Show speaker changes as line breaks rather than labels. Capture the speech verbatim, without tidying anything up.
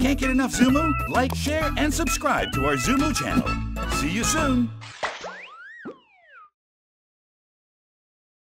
Can't get enough ZooMoo? Like, share, and subscribe to our ZooMoo channel. See you soon.